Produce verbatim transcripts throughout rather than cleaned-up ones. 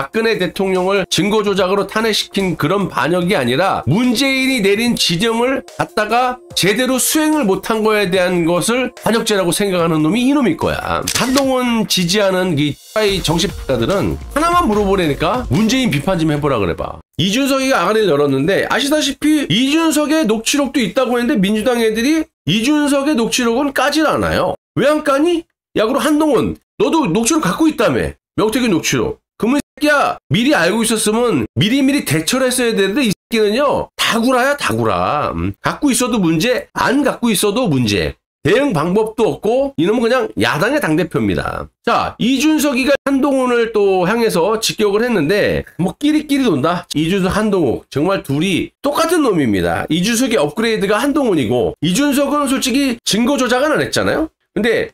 박근혜 대통령을 증거 조작으로 탄핵시킨 그런 반역이 아니라 문재인이 내린 지령을 갖다가 제대로 수행을 못한 거에 대한 것을 반역죄라고 생각하는 놈이 이놈일 거야. 한동훈 지지하는 이 정치학자들은 하나만 물어보려니까 문재인 비판 좀 해보라 그래 봐. 이준석이가 아가리를 열었는데 아시다시피 이준석의 녹취록도 있다고 했는데 민주당 애들이 이준석의 녹취록은 까질 않아요. 왜 안 까니? 야 그럼 한동훈 너도 녹취록 갖고 있다며. 명태균 녹취록. 그러면 이 새끼야 미리 알고 있었으면 미리미리 대처를 했어야 되는데 이 새끼는요 다구라야 다구라. 음, 갖고 있어도 문제, 안 갖고 있어도 문제. 대응 방법도 없고 이놈은 그냥 야당의 당대표입니다. 자, 이준석이가 한동훈을 또 향해서 직격을 했는데 뭐 끼리끼리 돈다. 이준석, 한동훈 정말 둘이 똑같은 놈입니다. 이준석의 업그레이드가 한동훈이고 이준석은 솔직히 증거 조작은 안 했잖아요. 근데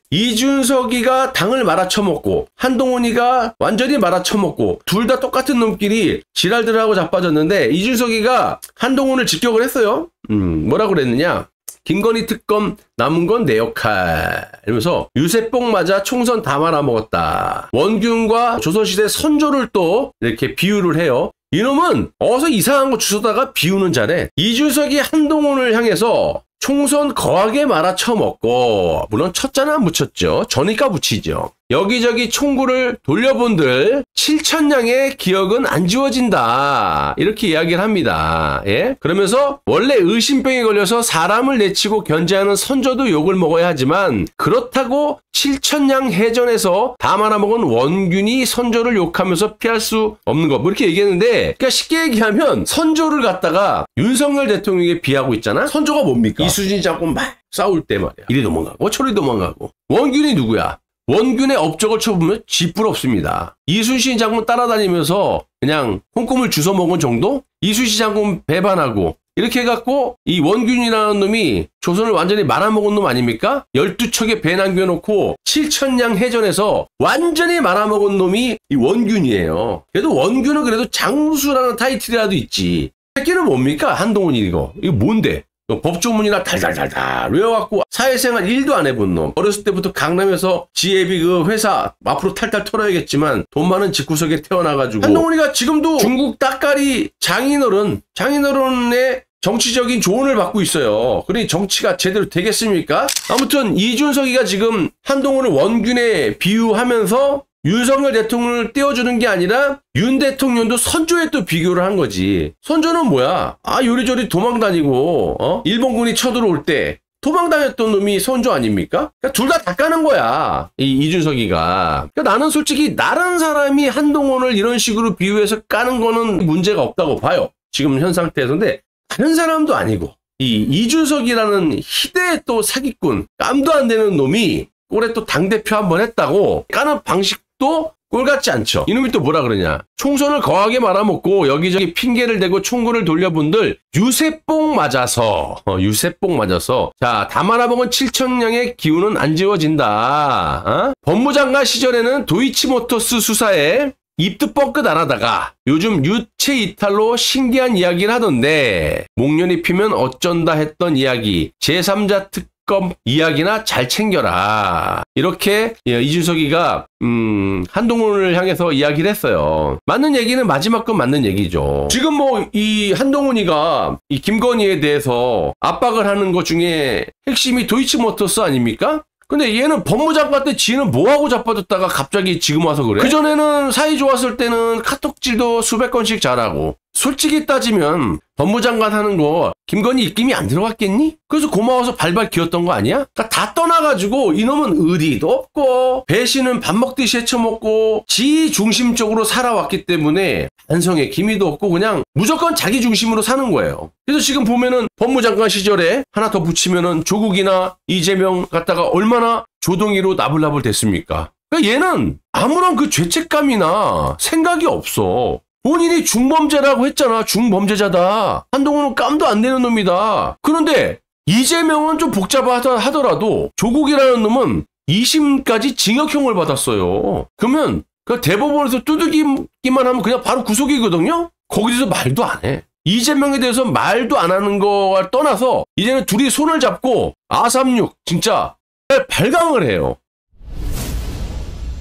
이준석이가 당을 말아쳐먹고 한동훈이가 완전히 말아쳐먹고 둘 다 똑같은 놈끼리 지랄들하고 자빠졌는데 이준석이가 한동훈을 직격을 했어요. 음, 뭐라고 그랬느냐. 김건희 특검 남은 건 내 역할 이러면서 유세뽕 맞아 총선 다 말아먹었다. 원균과 조선시대 선조를 또 이렇게 비유를 해요. 이놈은 어서 이상한 거 주워다가 비우는 자래. 이준석이 한동훈을 향해서 총선 거하게 말아쳐먹고 물론 첫자는 안 붙였죠. 저니까 붙이죠. 여기저기 총구를 돌려본들 칠천냥의 기억은 안 지워진다. 이렇게 이야기를 합니다. 예? 그러면서 원래 의심병에 걸려서 사람을 내치고 견제하는 선조도 욕을 먹어야 하지만 그렇다고 칠천냥 해전에서 다 말아먹은 원균이 선조를 욕하면서 피할 수 없는 거. 뭐 이렇게 얘기했는데 그러니까 쉽게 얘기하면 선조를 갖다가 윤석열 대통령에게 비하고 있잖아. 선조가 뭡니까? 이수진 잡고 막 싸울 때 말이야. 이리 도망가고 저리 도망가고. 원균이 누구야? 원균의 업적을 쳐보면 쥐뿔없습니다. 이순신 장군 따라다니면서 그냥 콩고물 주워 먹은 정도? 이순신 장군 배반하고 이렇게 해갖고 이 원균이라는 놈이 조선을 완전히 말아먹은 놈 아닙니까? 열두 척에 배 남겨놓고 칠천냥 해전에서 완전히 말아먹은 놈이 이 원균이에요. 그래도 원균은 그래도 장수라는 타이틀이라도 있지. 새끼는 뭡니까? 한동훈이 이거. 이거 뭔데? 법조문이나 달달달달 외워갖고 사회생활 일도 안 해본 놈. 어렸을 때부터 강남에서 지혜비 그 회사 앞으로 탈탈 털어야겠지만 돈 많은 집구석에 태어나가지고 한동훈이가 지금도 중국 따까리 장인어른 장인어른의 정치적인 조언을 받고 있어요. 그러니 정치가 제대로 되겠습니까? 아무튼 이준석이가 지금 한동훈을 원균에 비유하면서 윤석열 대통령을 떼어주는 게 아니라 윤 대통령도 선조에 또 비교를 한 거지. 선조는 뭐야? 아 요리조리 도망다니고 어? 일본군이 쳐들어올 때 도망다녔던 놈이 선조 아닙니까? 그러니까 둘 다 다 까는 거야. 이 이준석이가. 그러니까 나는 솔직히 나란 사람이 한동훈을 이런 식으로 비유해서 까는 거는 문제가 없다고 봐요. 지금 현 상태에서인데 다른 사람도 아니고 이 이준석이라는 희대의 또 사기꾼 깜도 안 되는 놈이 올해 또 당대표 한번 했다고 까는 방식도 꼴같지 않죠. 이놈이 또 뭐라 그러냐. 총선을 거하게 말아먹고 여기저기 핑계를 대고 총구를 돌려본들 유세뽕 맞아서 어, 유세뽕 맞아서 자 다 말아먹은 칠천냥의 기운은 안 지워진다. 어? 법무장관 시절에는 도이치모터스 수사에 입도 뻥끗 안 하다가 요즘 유체 이탈로 신기한 이야기를 하던데 목련이 피면 어쩐다 했던 이야기 제삼자 특 이야기나 잘 챙겨라. 이렇게 이준석이가 음, 한동훈을 향해서 이야기를 했어요. 맞는 얘기는 마지막 건 맞는 얘기죠. 지금 뭐 이 한동훈이가 이 김건희에 대해서 압박을 하는 것 중에 핵심이 도이치모터스 아닙니까? 근데 얘는 법무장관 때 지는 뭐하고 자빠졌다가 갑자기 지금 와서 그래? 그전에는 사이 좋았을 때는 카톡질도 수백 건씩 잘하고 솔직히 따지면 법무장관 하는 거 김건희 입김이 안 들어갔겠니? 그래서 고마워서 발발 기었던 거 아니야? 그러니까 다 떠나가지고 이놈은 의리도 없고 배신은 밥 먹듯이 헤쳐먹고 지 중심적으로 살아왔기 때문에 반성의 기미도 없고 그냥 무조건 자기 중심으로 사는 거예요. 그래서 지금 보면은 법무장관 시절에 하나 더 붙이면은 조국이나 이재명 갖다가 얼마나 조동이로 나불나불 됐습니까? 그러니까 얘는 아무런 그 죄책감이나 생각이 없어. 본인이 중범죄라고 했잖아. 중범죄자다. 한동훈은 깜도 안 되는 놈이다. 그런데 이재명은 좀 복잡하더라도 조국이라는 놈은 이심까지 징역형을 받았어요. 그러면 그 대법원에서 두들기만 하면 그냥 바로 구속이거든요. 거기서 말도 안 해. 이재명에 대해서 말도 안 하는 거와 떠나서 이제는 둘이 손을 잡고 아삼육 진짜 발광을 해요.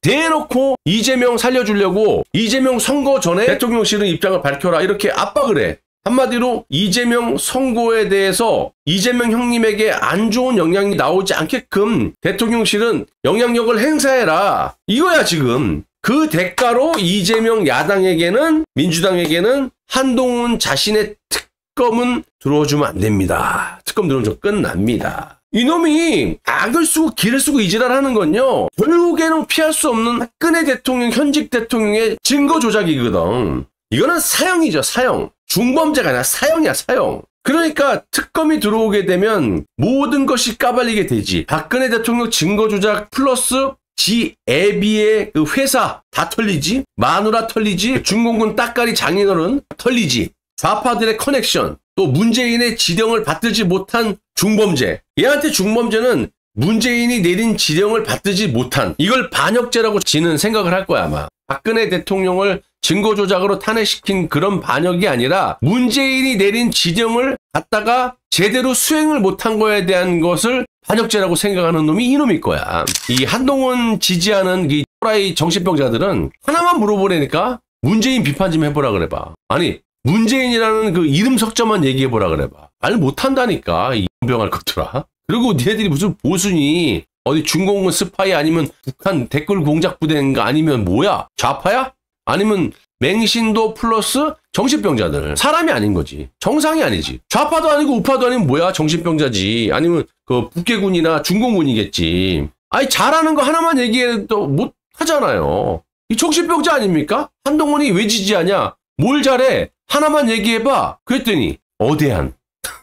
대놓고 이재명 살려주려고 이재명 선거 전에 대통령실은 입장을 밝혀라 이렇게 압박을 해. 한마디로 이재명 선거에 대해서 이재명 형님에게 안 좋은 영향이 나오지 않게끔 대통령실은 영향력을 행사해라. 이거야 지금. 그 대가로 이재명 야당에게는 민주당에게는 한동훈 자신의 특검은 들어주면 안 됩니다. 특검 들어오면 끝납니다. 이놈이 악을 쓰고 기를 쓰고 이지랄 하는 건요. 결국에는 피할 수 없는 박근혜 대통령 현직 대통령의 증거 조작이거든. 이거는 사형이죠. 사형. 중범죄가 아니라 사형이야. 사형. 그러니까 특검이 들어오게 되면 모든 것이 까발리게 되지. 박근혜 대통령 증거 조작 플러스 지 애비의 그 회사 다 털리지. 마누라 털리지. 중공군 따까리 장인어른 털리지. 좌파들의 커넥션. 또 문재인의 지령을 받들지 못한 중범죄. 얘한테 중범죄는 문재인이 내린 지령을 받들지 못한, 이걸 반역죄라고 지는 생각을 할 거야 아마. 박근혜 대통령을 증거 조작으로 탄핵시킨 그런 반역이 아니라 문재인이 내린 지령을 갖다가 제대로 수행을 못한 거에 대한 것을 반역죄라고 생각하는 놈이 이놈일 거야. 이 한동훈 지지하는 이 또라이 정신병자들은 하나만 물어보라니까 문재인 비판 좀 해보라 그래봐. 아니 문재인이라는 그 이름 석자만 얘기해보라 그래봐. 말 못한다니까 이 병할 것들아. 그리고 니네들이 무슨 보수니 어디 중공군 스파이 아니면 북한 댓글 공작 부대인가 아니면 뭐야? 좌파야? 아니면 맹신도 플러스 정신병자들. 사람이 아닌 거지. 정상이 아니지. 좌파도 아니고 우파도 아니면 뭐야? 정신병자지. 아니면 그 북계군이나 중공군이겠지. 아니 잘하는 거 하나만 얘기해도 못 하잖아요. 이 정신병자 아닙니까? 한동훈이 왜 지지하냐? 뭘 잘해? 하나만 얘기해봐. 그랬더니 어대한.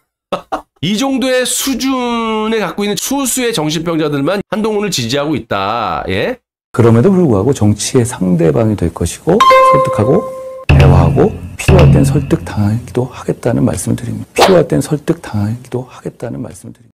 이 정도의 수준에 갖고 있는 소수의 정신병자들만 한동훈을 지지하고 있다. 예? 그럼에도 불구하고 정치의 상대방이 될 것이고 설득하고 대화하고 필요할 땐 설득 당하기도 하겠다는 말씀을 드립니다. 필요할 땐 설득 당하기도 하겠다는 말씀을 드립니다.